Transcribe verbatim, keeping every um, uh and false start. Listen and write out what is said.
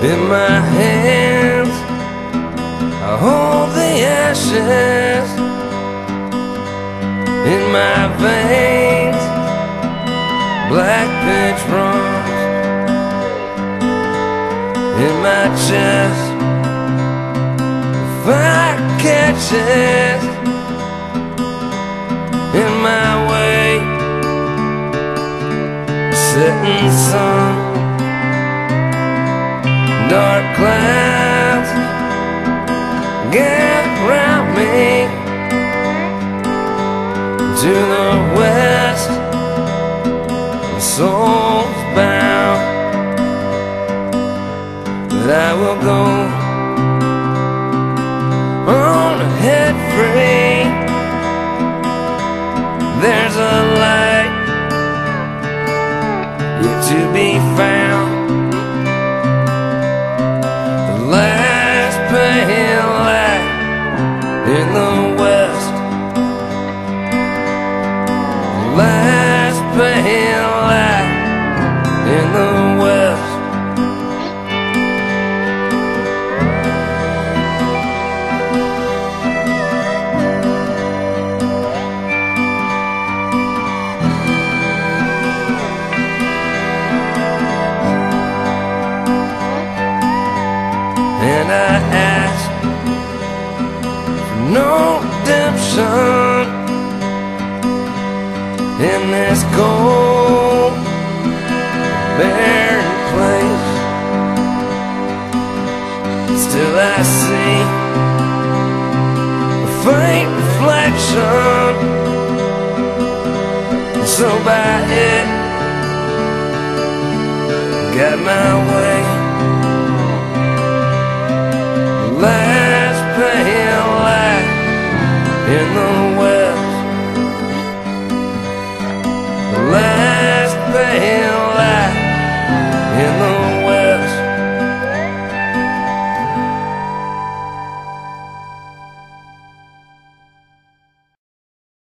In my hands I hold the ashes, in my veins black pitch runs, in my chest fire catches, in my way setting sun, dark clouds gather round me. To the west, my soul's bound, but I will go on ahead free. There's a light yet to be found, the last pale light in the west, the last pale light in the west. And I ask for no redemption in this cold, barren place. Still I see a faint reflection, and so by it got my way. Life